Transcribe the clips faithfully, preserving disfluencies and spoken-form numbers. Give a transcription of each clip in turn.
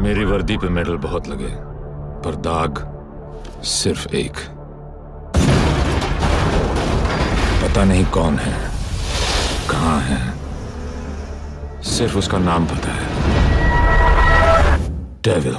मेरी वर्दी पे मेडल बहुत लगे, पर दाग सिर्फ एक। पता नहीं कौन है, कहां है, सिर्फ उसका नाम पता है, डेविल।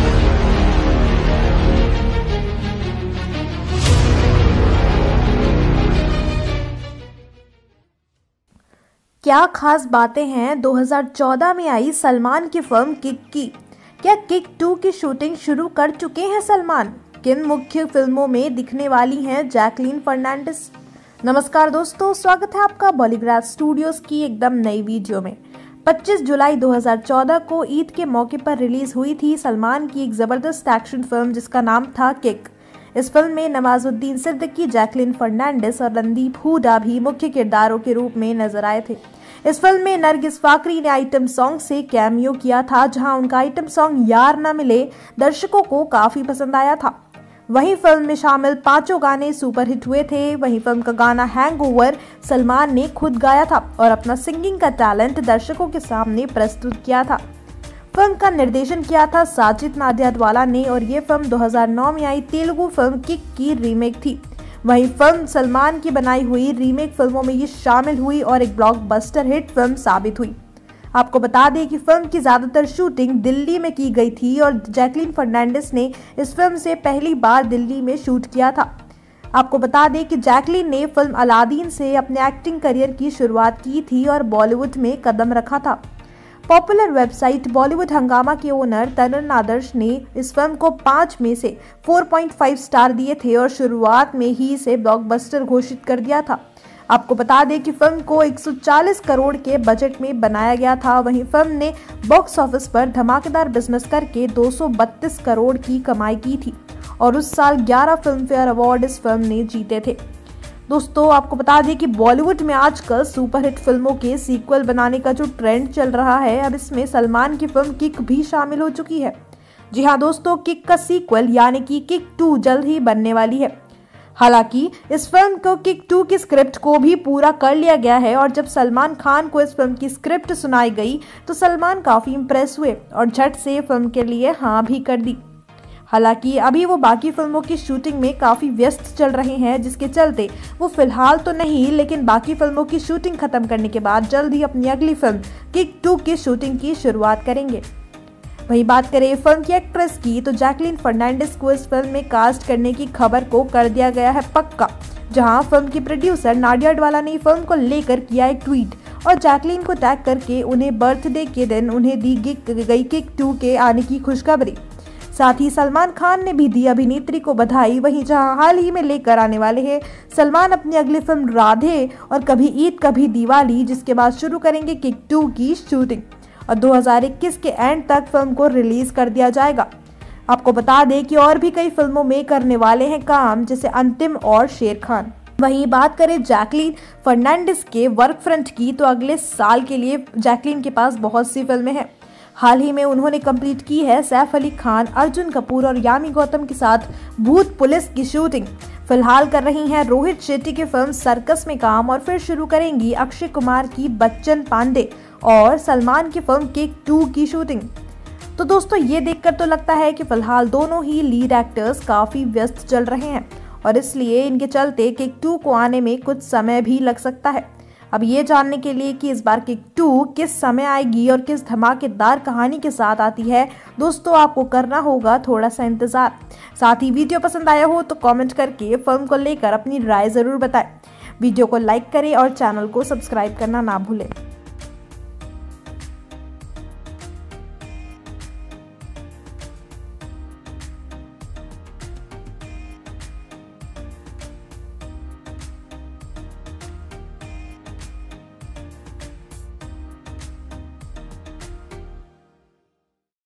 क्या खास बातें हैं दो हज़ार चौदह में आई सलमान की फिल्म किक की? क्या किक टू की शूटिंग शुरू कर चुके हैं सलमान? किन मुख्य फिल्मों में दिखने वाली हैं जैकलीन फर्नांडिस? नमस्कार दोस्तों, स्वागत है आपका बॉलीग्राफ स्टूडियोज की एकदम नई वीडियो में। पच्चीस जुलाई दो हज़ार चौदह को ईद के मौके पर रिलीज हुई थी सलमान की एक जबरदस्त एक्शन फिल्म जिसका नाम था किक। इस फिल्म में नवाजुद्दीन सिद्दीकी, जैकलीन फर्नांडिस और रणदीप हुडा भी मुख्य किरदारों के रूप में नजर आए थे। इस फिल्म में नरगिस फाकरी ने आइटम सॉन्ग से कैमियो किया था, जहां उनका आइटम सॉन्ग यार ना मिले दर्शकों को काफी पसंद आया था। वहीं फिल्म में शामिल पांचों गाने सुपरहिट हुए थे। वहीं फिल्म का गाना हैंगओवर सलमान ने खुद गाया था और अपना सिंगिंग का टैलेंट दर्शकों के सामने प्रस्तुत किया था। फिल्म का निर्देशन किया था साजिद नाडियाडवाला ने और ये फिल्म दो हज़ार नौ में आई तेलुगु फिल्म किक की रीमेक थी। वहीं फिल्म सलमान की बनाई हुई रीमेक फिल्मों में ये शामिल हुई और एक ब्लॉकबस्टर हिट फिल्म साबित हुई। आपको बता दें कि फिल्म की ज्यादातर शूटिंग दिल्ली में की गई थी और जैकलीन फर्नांडिस ने इस फिल्म से पहली बार दिल्ली में शूट किया था। आपको बता दें कि जैकलीन ने फिल्म अलादीन से अपने एक्टिंग करियर की शुरुआत की थी और बॉलीवुड में कदम रखा था। पॉपुलर वेबसाइट बॉलीवुड हंगामा के ओनर तरुण आदर्श ने इस फिल्म को पाँच में से चार पॉइंट पाँच स्टार दिए थे और शुरुआत में ही इसे ब्लॉकबस्टर घोषित कर दिया था। आपको बता दें कि फिल्म को एक सौ चालीस करोड़ के बजट में बनाया गया था। वहीं फिल्म ने बॉक्स ऑफिस पर धमाकेदार बिजनेस करके दो सौ बत्तीस करोड़ की कमाई की थी और उस साल ग्यारह फिल्म फेयर अवार्ड इस फिल्म ने जीते थे। दोस्तों, आपको बता दें कि बॉलीवुड में आजकल सुपरहिट फिल्मों के सीक्वल बनाने का जो ट्रेंड चल रहा है, अब इसमें सलमान की फिल्म किक भी शामिल हो चुकी है। जी हाँ दोस्तों, किक का सीक्वल यानी कि किक टू जल्द ही बनने वाली है। हालांकि इस फिल्म को किक टू की स्क्रिप्ट को भी पूरा कर लिया गया है और जब सलमान खान को इस फिल्म की स्क्रिप्ट सुनाई गई तो सलमान काफी इम्प्रेस हुए और झट से फिल्म के लिए हाँ भी कर दी। हालांकि अभी वो बाकी फिल्मों की शूटिंग में काफी व्यस्त चल रहे हैं, जिसके चलते वो फिलहाल तो नहीं लेकिन बाकी फिल्मों की शूटिंग खत्म करने के बाद जल्द ही अपनी अगली फिल्म किक टू की शूटिंग की शुरुआत करेंगे। वहीं बात करें फिल्म की एक्ट्रेस की तो जैकलीन फर्नांडिस को इस फिल्म में कास्ट करने की खबर को कर दिया गया है पक्का, जहां फिल्म की प्रोड्यूसर नाडियाडवाला ने फिल्म को लेकर किया एक ट्वीट और जैकलीन को टैग करके उन्हें बर्थडे के दिन उन्हें दी गई किक टू के आने की खुशखबरी। साथ ही सलमान खान ने भी दी अभिनेत्री को बधाई। वहीं जहां हाल ही में लेकर आने वाले हैं सलमान अपनी अगली फिल्म राधे और कभी ईद कभी दिवाली, जिसके बाद शुरू करेंगे किक टू की शूटिंग और दो हज़ार इक्कीस के एंड तक फिल्म को रिलीज कर दिया जाएगा। आपको बता दें कि और भी कई फिल्मों में करने वाले हैं काम, जैसे अंतिम और शेर खान। वहीं बात करें जैकलीन फर्नांडिस के वर्क फ्रंट की तो अगले साल के लिए जैकलीन के पास बहुत सी फिल्में हैं। हाल ही में उन्होंने कंप्लीट की है सैफ अली खान, अर्जुन कपूर और यामी गौतम के साथ भूत पुलिस की शूटिंग। फिलहाल कर रही हैं रोहित शेट्टी की फिल्म सर्कस में काम और फिर शुरू करेंगी अक्षय कुमार की बच्चन पांडे और सलमान की फिल्म किक टू की शूटिंग। तो दोस्तों, ये देखकर तो लगता है कि फिलहाल दोनों ही लीड एक्टर्स काफी व्यस्त चल रहे हैं और इसलिए इनके चलते किक टू को आने में कुछ समय भी लग सकता है। अब ये जानने के लिए कि इस बार किक टू किस समय आएगी और किस धमाकेदार कहानी के साथ आती है, दोस्तों आपको करना होगा थोड़ा सा इंतजार। साथ ही वीडियो पसंद आया हो तो कमेंट करके फिल्म को लेकर अपनी राय जरूर बताएं। वीडियो को लाइक करें और चैनल को सब्सक्राइब करना ना भूलें।